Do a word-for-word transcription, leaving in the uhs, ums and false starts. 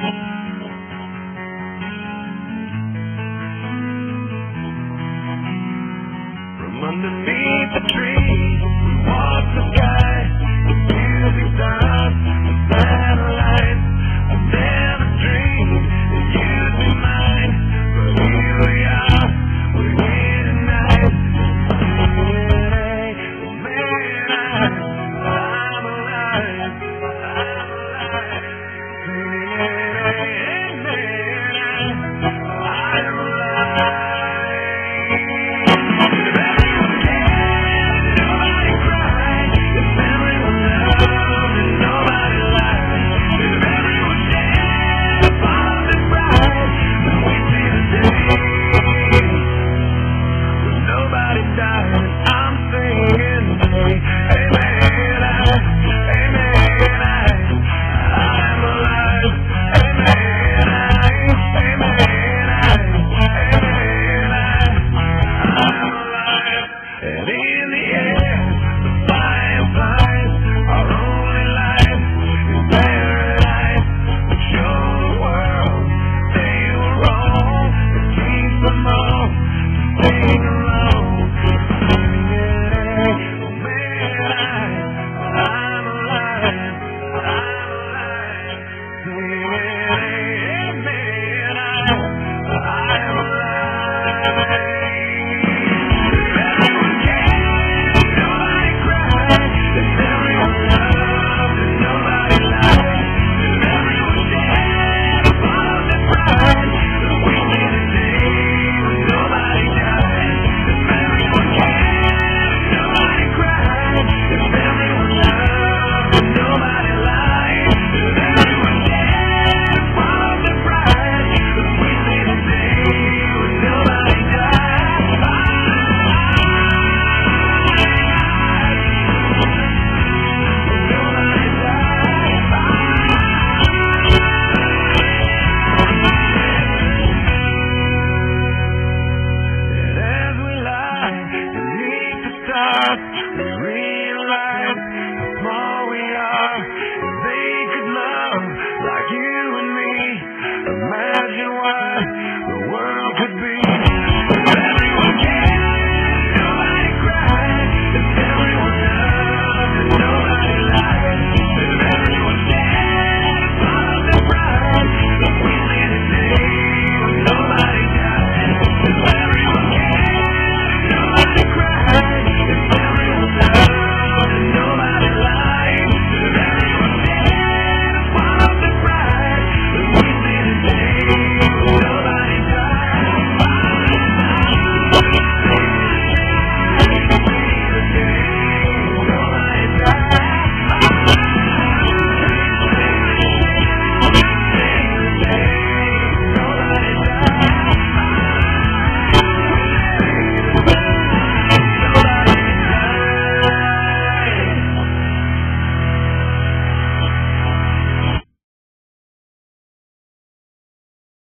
Underneath the tree, we walk the sky, the music stars, the satellites. I never dreamed that you'd be mine, but here we are, we're here tonight. Man, I, I'm alive, I'm alive. Man, I, I'm alive. I'm alive, I'm alive.